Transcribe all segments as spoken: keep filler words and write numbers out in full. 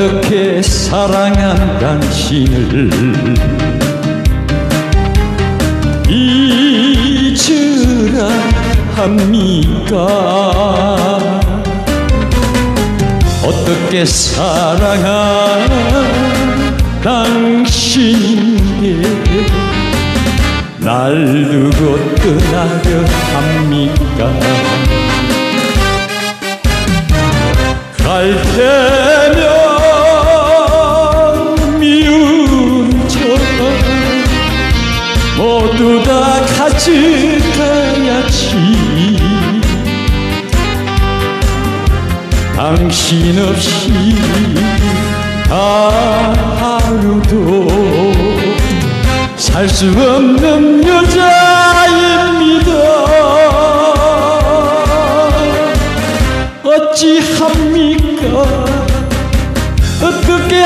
어떻게 사랑한 당신을 잊으라 합니까? 어떻게 사랑한 당신에게 날 두고 떠나려 합니까? 갈 테면 미운 척 모두 다 가져가야지. 당신 없이 하루도 살 수 없는 여자입니다. 어찌합니까? 어떻게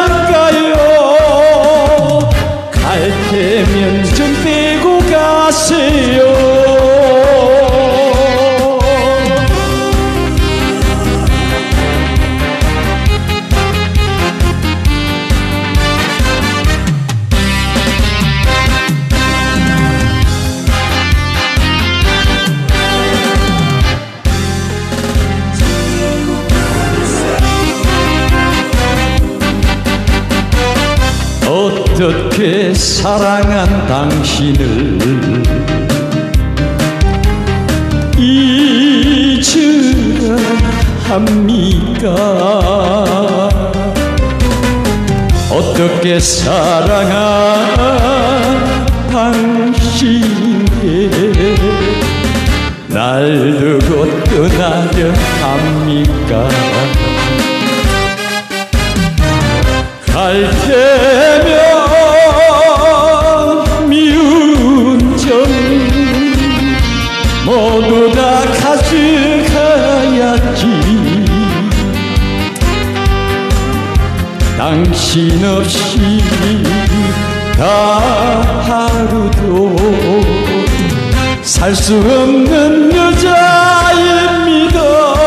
할까요? 갈 테면 좀 떼고 가세요. 어떻게 사랑한 당신을 잊으라 합니까? 어떻게 사랑한 당신에게 날 두고 떠나려 합니까? 갈 테면 미운 점 모두 다 가져가야지. 당신 없이 하루도 살 수 없는 여자입니다.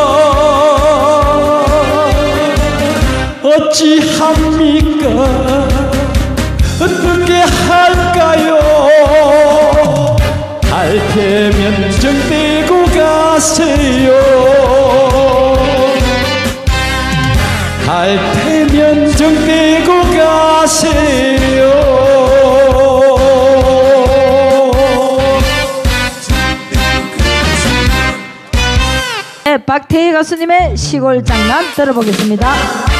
어찌합니까? 어떻게 할까요? 갈 테면 정 떼고 가세요. 갈 테면 정 떼고 가세요. 네, 박태희 가수님의 시골 장난 들어보겠습니다.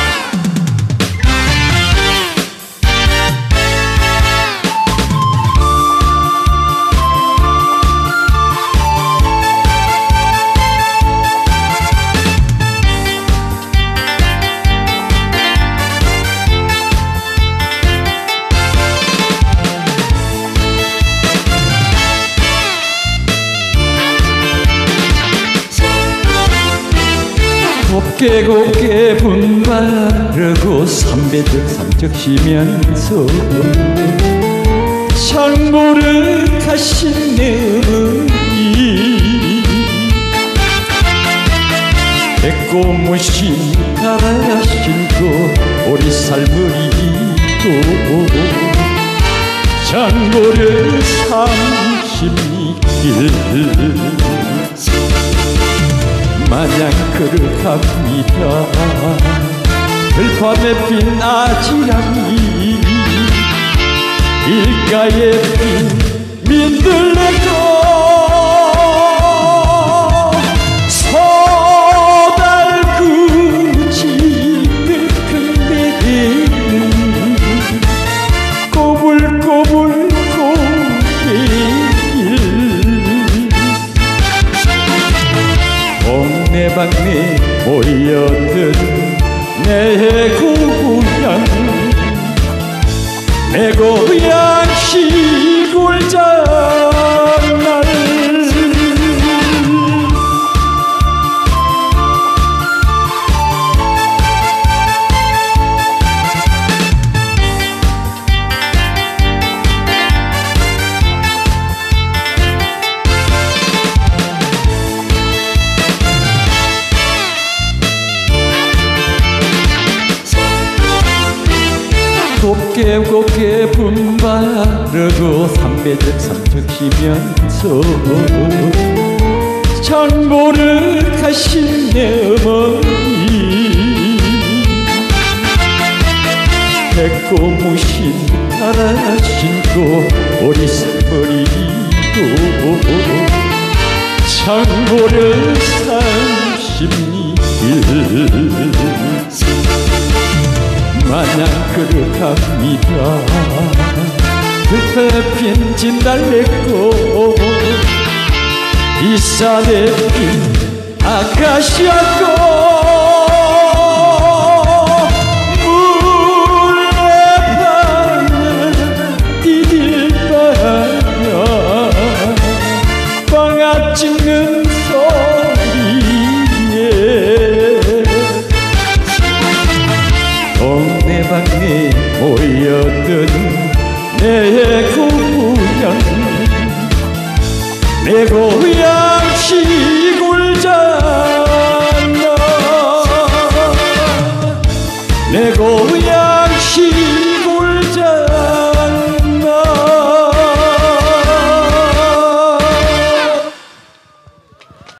곱게 곱게 분바르고 삼배적 삼적 쉬면서 창보를 가신 내 어머니 배꼽무신 갈아 신고 오리살머리도 창보를 삼십리길 마냥 걸어갑니다. 들밤에 핀 아지랑이 길가에 핀 민들레도 서달구지 늙은데는 꼬불꼬불 동네방네 모여든 내 고향 내 고향 시골 장난 곱게 분바르고 삼배적 삼척 쉬면서 장보를 가신 내 어머니 배꼽무신 갈아 신고 오리산머리도 장보를 삼십리 마냥 그릇합니다. 그때 핀 진달래꽃 이 산에 핀 아카시아꽃 물레방아 디딜방아 방아 찍는 동네방네 모였던 내 고향 내 고향 시골잖아 내 고향